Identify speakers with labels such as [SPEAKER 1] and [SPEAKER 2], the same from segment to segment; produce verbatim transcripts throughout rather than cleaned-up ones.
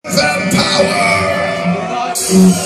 [SPEAKER 1] That power.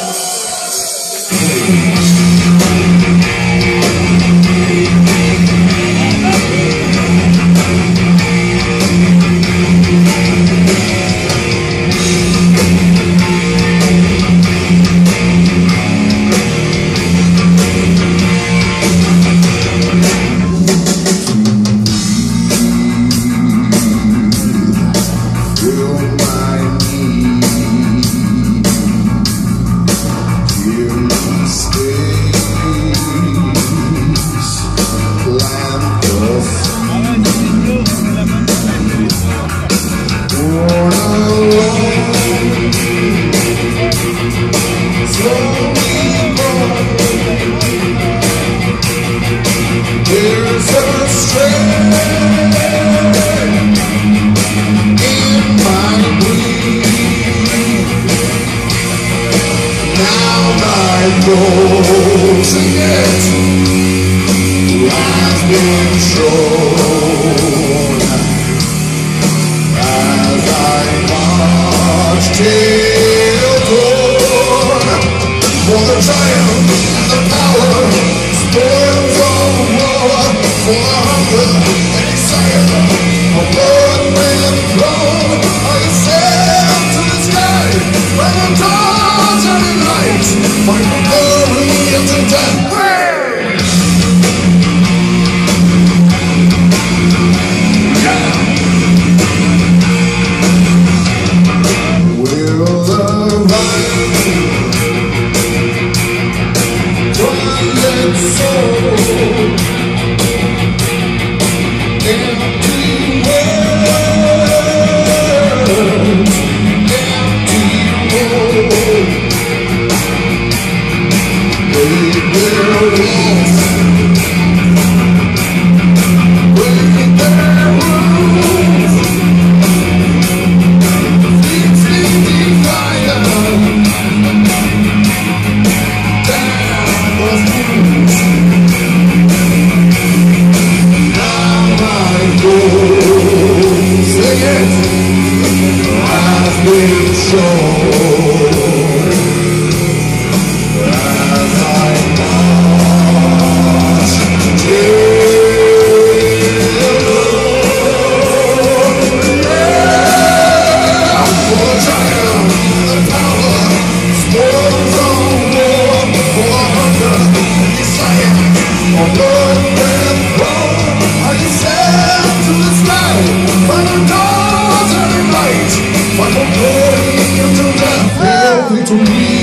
[SPEAKER 1] There's a strength in my breath. Now my goals yet has been shown as I march till dawn for the triumph and the power, spoils of war, for the hunger and desire of blood and throne. I ascend to the sky where the dawn's shining light, fight for glory until death. Will the vine soul, empty words, empty words, they will walk, break their rules, fixing desire, down the fools. Sing it, has been shown as I march till yeah, for triumph and power, spoils of war, for hunger and desire, for blood and throne. I descend to the sky, by the dawn's early light, by the glory until death. Victory.